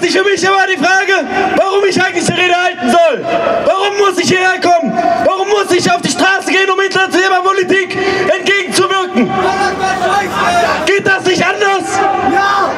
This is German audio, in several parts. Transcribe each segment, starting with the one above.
sich für mich immer die Frage, warum ich eigentlich die Rede halten soll. Warum muss ich hierher kommen? Warum muss ich auf die Straße gehen, um internationaler Politik entgegenzuwirken? Geht das nicht anders? Ja!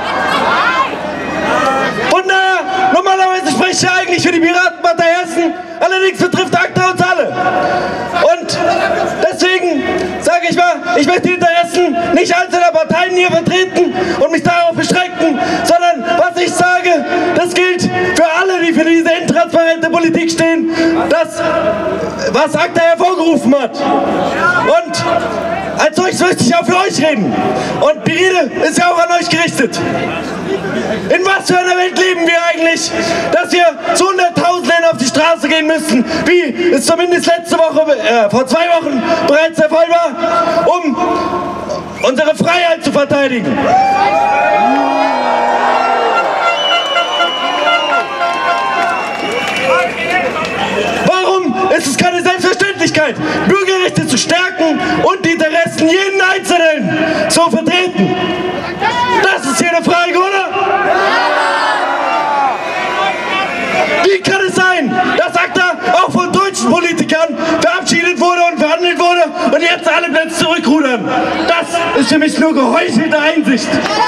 Und normalerweise spreche ich ja eigentlich für die Piratenpartei Hessen, allerdings betrifft ACTA uns alle. Und deswegen sage ich mal, ich möchte die Interessen nicht einzelner Parteien hier vertreten und mich darauf beschränken, sondern was ich sage, das gilt für alle, die für diese intransparente Politik stehen, das, was ACTA hervorgerufen hat. Und als solches möchte ich auch für euch reden. Und die Rede ist ja auch an euch gerichtet. In was für einer Welt leben wir eigentlich, dass wir zu Hunderttausenden auf die Straße gehen müssen, wie es zumindest letzte Woche, vor 2 Wochen bereits der Fall war, um unsere Freiheit zu verteidigen. Warum ist es keine Selbstverständlichkeit, Bürgerrechte zu stärken und die Interessen jeden Einzelnen zu vertreten? Das ist hier eine Frage, oder? Wie kann es sein, dass ACTA auch von deutschen Politikern verabschiedet wurde und verhandelt wurde und jetzt alle Plätze zurückrudern? Das ist für mich nur geheuchelte Einsicht.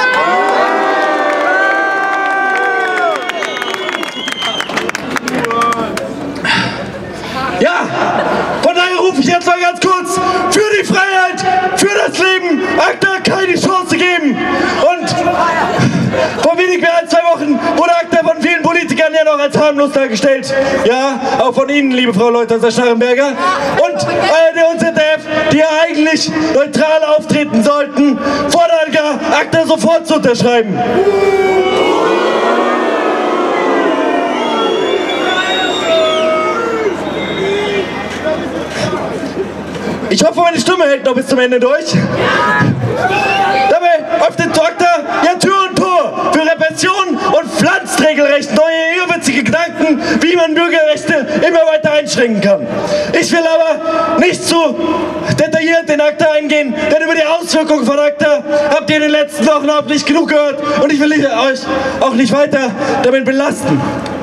Ja, von daher rufe ich jetzt mal ganz kurz für die Freiheit, für das Leben, ACTA keine Chance geben. Und vor wenig mehr als 2 Wochen wurde ACTA von vielen Politikern ja noch als harmlos dargestellt. Ja, auch von Ihnen, liebe Frau Leuthäuser-Schnarrenberger. Und ARD und ZDF, die ja eigentlich neutral auftreten sollten, fordern gar, ACTA sofort zu unterschreiben. Ich hoffe, meine Stimme hält noch bis zum Ende durch. Dabei öffnet ACTA ja Tür und Tor für Repression und pflanzt regelrecht neue irrwitzige Gedanken, wie man Bürgerrechte immer weiter einschränken kann. Ich will aber nicht zu detailliert in ACTA eingehen, denn über die Auswirkungen von ACTA habt ihr in den letzten Wochen auch nicht genug gehört und ich will euch auch nicht weiter damit belasten.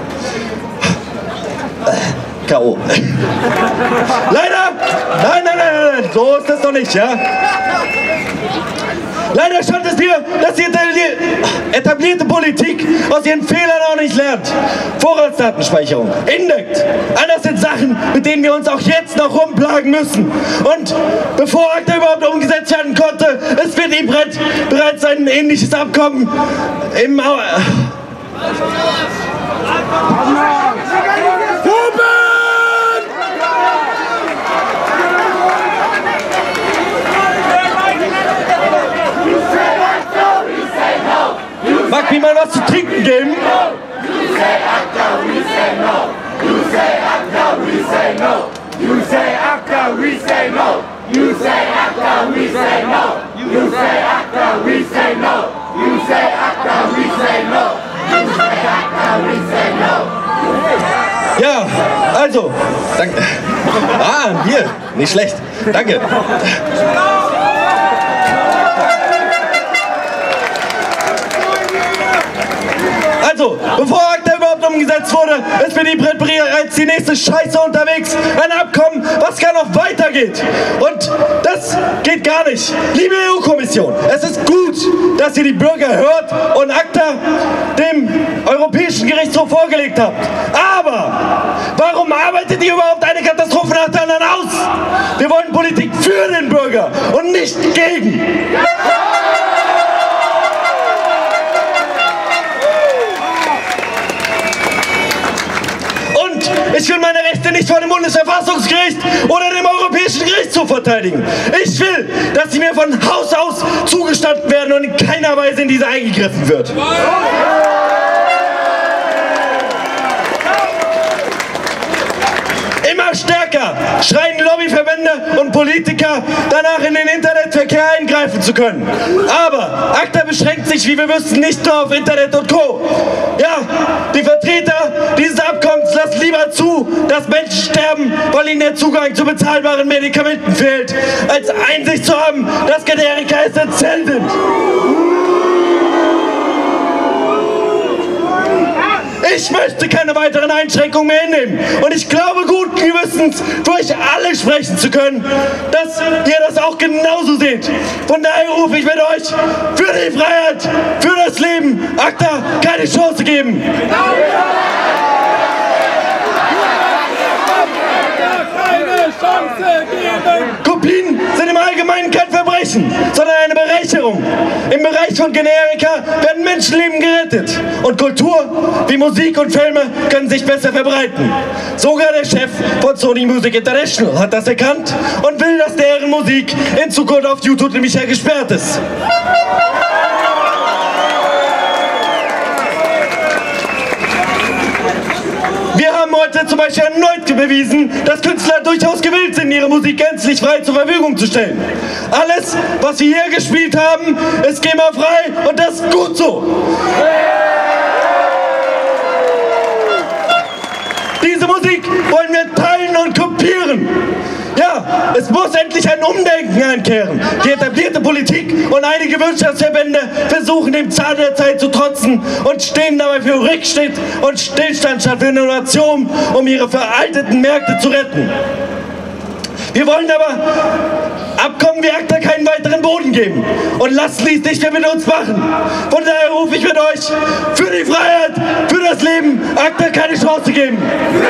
K.O. Leider, nein, so ist das doch nicht, ja? Leider scheint es mir, dass die etablierte Politik aus ihren Fehlern auch nicht lernt. Vorratsdatenspeicherung, Indekt, all das sind Sachen, mit denen wir uns auch jetzt noch rumplagen müssen. Und bevor ACTA überhaupt umgesetzt werden konnte, es wird IPRED bereits ein ähnliches Abkommen im Mag mir mal was zu trinken geben? You say ACTA, we say no. You say ACTA, we say no. You say ACTA, we say no. You say ACTA, we say no. You say ACTA, we say no. You say ACTA, we say no. You say ACTA, we say no. Ja, also, danke. Ah, hier, nicht schlecht. Danke. Also, bevor ACTA überhaupt umgesetzt wurde, ist für die IPRED bereits die nächste Scheiße unterwegs. Ein Abkommen, was gar noch weitergeht. Und das geht gar nicht. Liebe EU-Kommission, es ist gut, dass ihr die Bürger hört und ACTA dem Europäischen Gerichtshof vorgelegt habt. Aber warum arbeitet ihr überhaupt eine Katastrophe nach der anderen aus? Wir wollen Politik für den Bürger und nicht gegen. Ich will meine Rechte nicht vor dem Bundesverfassungsgericht oder dem Europäischen Gerichtshof verteidigen. Ich will, dass sie mir von Haus aus zugestanden werden und in keiner Weise in diese eingegriffen wird. Immer stärker schreien Lobbyverbände und Politiker danach, in den Internetverkehr eingreifen zu können. Aber ACTA beschränkt sich, wie wir wissen, nicht nur auf Internet und Co. Ja, die Vertreter dieses Abkommens lassen lieber zu, dass Menschen sterben, weil ihnen der Zugang zu bezahlbaren Medikamenten fehlt, als Einsicht zu haben, dass Generika essentiell sind. ich möchte keine weiteren Einschränkungen mehr hinnehmen. Und ich glaube guten Gewissens, für euch alle sprechen zu können, dass ihr das auch genauso seht. Von daher rufe ich mit euch für die Freiheit, für das Leben, ACTA keine Chance geben. Kopien sind im Allgemeinen kein Verbrechen, sondern eine Bereicherung. Im Bereich von Generika werden Menschenleben gerettet und Kultur wie Musik und Filme können sich besser verbreiten. Sogar der Chef von Sony Music International hat das erkannt und will, dass deren Musik in Zukunft auf YouTube nämlich ja gesperrt ist. Wir haben heute zum Beispiel erneut bewiesen, dass Künstler durchaus gewillt sind, ihre Musik gänzlich frei zur Verfügung zu stellen. Alles, was wir hier gespielt haben, ist GEMA-frei und das ist gut so. Diese Musik wollen wir teilen und kopieren. Ja, es muss endlich ein Umdenken einkehren. Die etablierte Politik und einige Wirtschaftsverbände versuchen dem Zahn der Zeit zu trotzen und stehen dabei für Rückschritt und Stillstand statt für Innovation, um ihre veralteten Märkte zu retten. Wir wollen aber Abkommen wie ACTA keinen weiteren Boden geben und lassen dies nicht mehr mit uns machen. Von daher rufe ich mit euch für die Freiheit, für das Leben, ACTA keine Chance geben.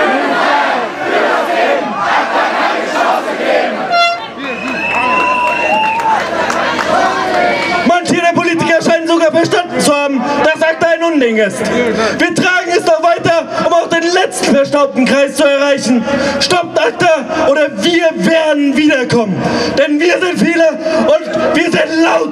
Manche der Politiker scheinen sogar verstanden zu haben, dass ACTA ein Unding ist. Wir tragen es noch weiter, um auch den letzten verstaubten Kreis zu erreichen. Stoppt ACTA oder wir werden wiederkommen. Denn wir sind viele und wir sind laut.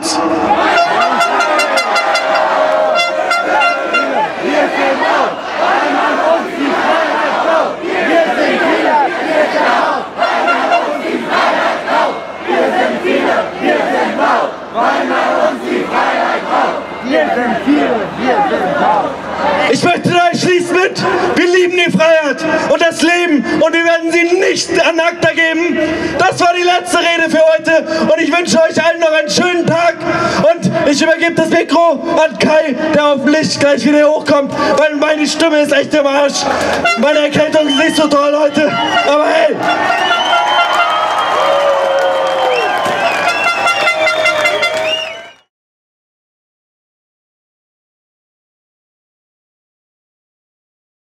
Ich möchte euch schließen mit, wir lieben die Freiheit und das Leben und wir werden sie nicht an ACTA geben. Das war die letzte Rede für heute und ich wünsche euch allen noch einen schönen Tag und ich übergebe das Mikro an Kai, der hoffentlich gleich wieder hochkommt, weil meine Stimme ist echt im Arsch. Meine Erkältung ist nicht so toll heute, aber hey!